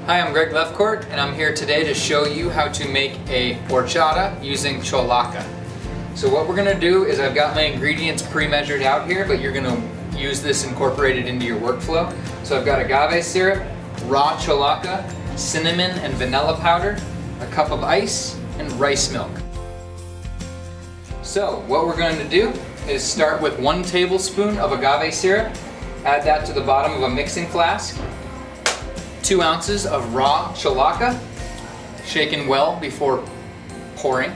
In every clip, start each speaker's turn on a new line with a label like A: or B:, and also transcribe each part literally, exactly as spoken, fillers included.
A: Hi, I'm Greg Lefcourt, and I'm here today to show you how to make a horchata using cholaka. So what we're going to do is I've got my ingredients pre-measured out here, but you're going to use this incorporated into your workflow. So I've got agave syrup, raw cholaka, cinnamon and vanilla powder, a cup of ice, and rice milk. So what we're going to do is start with one tablespoon of agave syrup, add that to the bottom of a mixing flask, two ounces of raw cholaka, shaken well before pouring.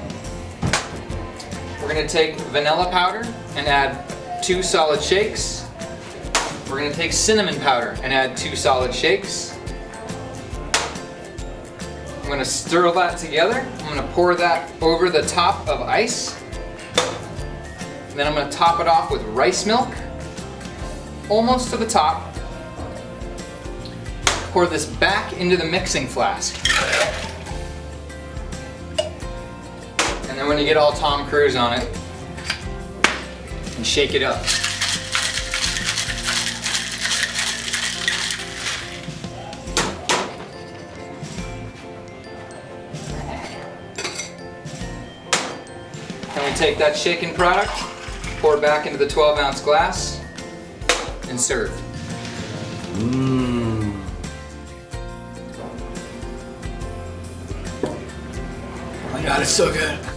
A: We're going to take vanilla powder and add two solid shakes. We're going to take cinnamon powder and add two solid shakes. I'm going to stir that together. I'm going to pour that over the top of ice. And then I'm going to top it off with rice milk, almost to the top. Pour this back into the mixing flask. And then when you get all Tom Cruise on it, and shake it up. Then we take that shaken product, pour it back into the twelve ounce glass, and serve.
B: Mmm.
A: Oh my god, it's so good.